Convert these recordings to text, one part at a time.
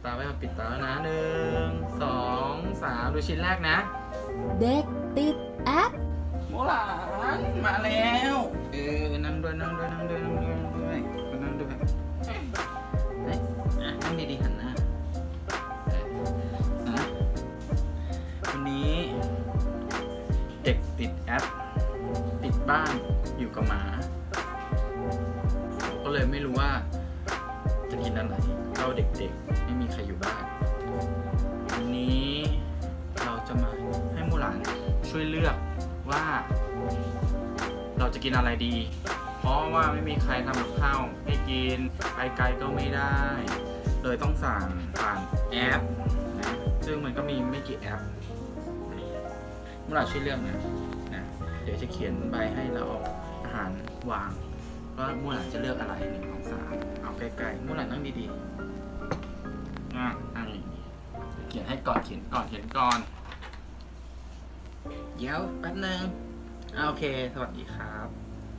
าไว้ปิดตาแล้วนะ1 2 3ดูชิ้นแรกนะเด็กติดแอปโมหลานมาแล้วนั่งด้วยนั่งดีๆหันหน้าวันนี้เด็กติดแอปติดบ้านอยู่กับหมาก็เลยไม่รู้ว่าจะกินอะไรเราเด็กๆไม่มีใครอยู่บ้านวันนี้เราจะมาให้มูหลานช่วยเลือกว่าเราจะกินอะไรดีเพราะว่าไม่มีใครทำกับข้าวให้กินไปไกลก็ไม่ได้เลยต้องสั่งผ่านแอปนะซึ่งมันก็มีไม่กี่แอปมูหลานช่วยเลือกนะเดี๋ยวจะเขียนใบให้เราอาหารวางว่ามูหลานจะเลือกอะไร1 2 3เอาใกล้ๆมูหลานนั่งดีๆนั่งเขียนให้ก่อนเขียนก่อนเดี๋ยวแป๊บนึงโอเคสวัสดีครับ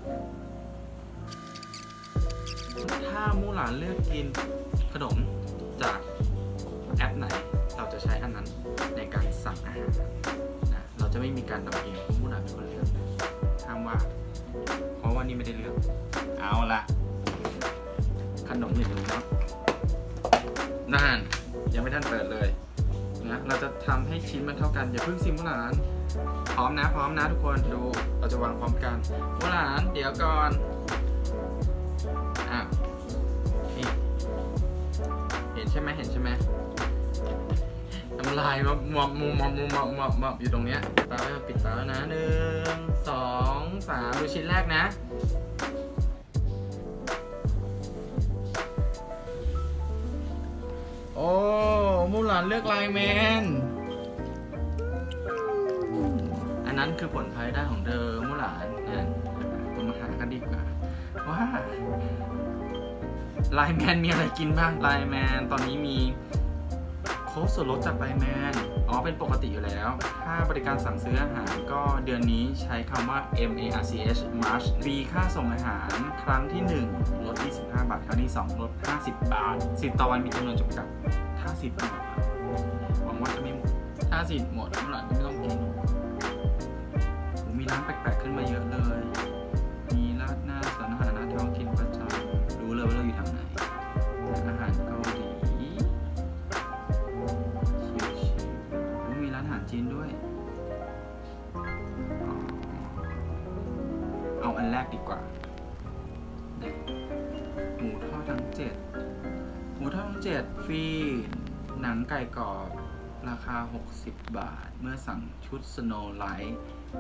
ถ้ามูหลานเลือกกินขนมจากแอปไหนเราจะใช้อันนั้นในการสั่งอาหารนะเราจะไม่มีการทำเองมูหลานเป็นคนเลือกห้ามว่าเพราะว่านี่ไม่ได้เลือกเอาละขนม1 ลูกนะนั่นยังไม่ทันเปิดเลยนะเราจะทำให้ชิ้นมันเท่ากันอย่าเพิ่งซิมูหลานพร้อมนะทุกคนดูเราจะวางพร้อมกันมูหลานเดี๋ยวก่อนเห็นใช่ไหมน้ำลายมับอยู่ตรงเนี้ยตาไว้ปิดตาแล้วนะ1 2 3ดูชิ้นแรกนะโอ้มูหลานเลือกไลน์แมนอันนั้นคือผลพลอยได้ของเธอมูหลานเรามาหากันดีกว่าว่าไลน์แมนมีอะไรกินบ้างไลน์แมนตอนนี้มีโค้ดส่วนลดจากไลน์แมนเป็นปกติอยู่แล้วถ้าบริการสั่งซื้ออาหารก็เดือนนี้ใช้คำว่า MARCH March ฟรีค่าส่งอาหารครั้งที่1ลด25 บาทครั้งที่2ลด50 บาทสิทธิ์ต่อวันมีจำนวนจำกัดถ้าสิทธิ์หมดหวังว่าจะไม่หมดถ้าสิทธิ์หมดเมื่อไหร่ไม่ต้องกินมีร้านแปลกๆขึ้นมาเยอะเลยมีราดหน้าสวนอาหารน่าท้องกินประจำรู้เลยว่าเราอยู่ทางไหนอาหารเกาหลีชิวๆมีร้านอาหารจีนด้วยเอาอันแรกดีกว่าหมูทอดทั้ง7ฟรีหนังไก่กรอบราคา60 บาทเมื่อสั่งชุด Snow Light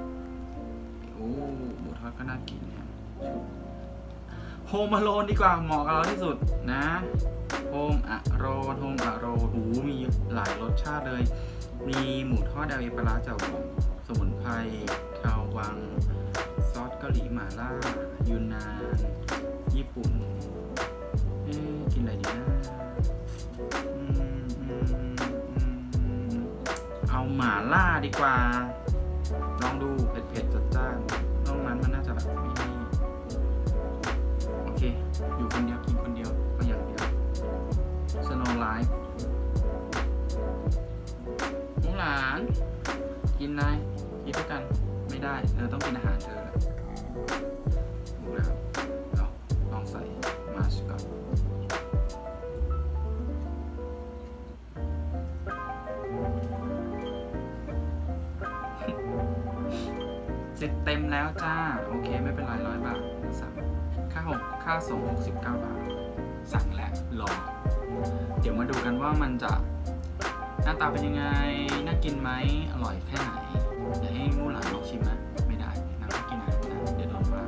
หมูทอดก็น่ากินเนี่ยชุดโฮมอโลนดีกว่าเหมาะกับเราที่สุดนะโฮมอโรมีหลายรสชาติเลยมีหมูทอดดาวเอปลาเจ้าสมุนไพรคาววังซอสเกาหลีหม่าล่ายูนนานญี่ปุ่นกินอะไรดีนะเอาหม่าล่าดีกว่าลองดูเผ็ดๆจัดจ้านนอกนั้นมันน่าจะแบบไม่โอเคอยู่คนเดียวกินคนเดียวก็อย่างเดียว Snow Light มูหลานกินอะไรกินด้วยกันไม่ได้เธอต้องกินอาหารเธอดูแล้วลองใส่มาสก่อนเสร็จเต็มแล้วจ้าโอเคไม่เป็นไร100 บาทสั่งค่าส่ง69 บาทสั่งแล้วรอเดี๋ยวมาดูกันว่ามันจะหน้าตาเป็นยังไงน่ากินไหมอร่อยแค่ไหนเดี๋ยวให้มูหลานลองชิมนะไม่ได้นั่งกินอาหารนะเดี๋ยวโดนว่า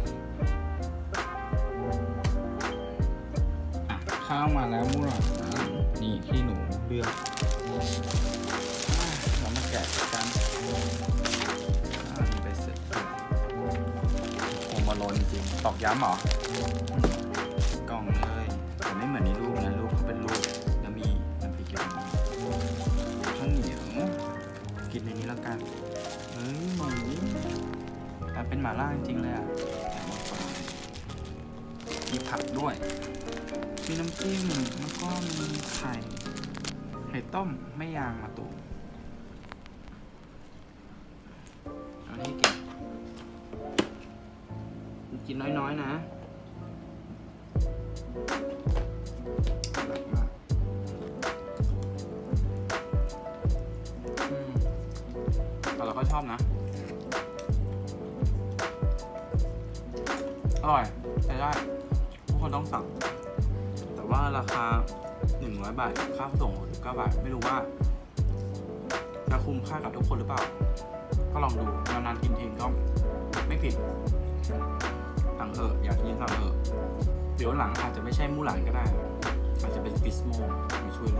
ข้าวมาแล้วมูหลานนี่ที่หนูเลือกเรามาแกะกันไปเสร็จโฮมอโลนจริงตอกย้ำหรอกล่องเลยแต่ไม่เหมือนในรูปนะรูปเขาเป็นรูปแล้วมีน้ำพริกอยู่ข้าวเหนียวกินในนี้แล้วกันหมูเป็นหม่าล่าจริงๆเลยมีผักด้วยมีน้ำจิ้มแล้วก็มีไข่ข่ต้มไม่ยางมาตูมเอาให้เก็บกินน้อยๆนะหนักมากแต่เราก็ชอบนะอร่อยใช้ได้ทุกคนต้องสั่งแต่ว่าราคา100 บาทค่าส่ง69 บาทไม่รู้ว่าจะคุ้มค่ากับทุกคนหรือเปล่าก็ลองดูนานๆกินทีก็ไม่ผิดสั่งเถอะอยากกินสั่งเถอะเดี๋ยวหลังอาจจะไม่ใช่มู่หลานก็ได้อาจจะเป็นฟิสโมมาช่วย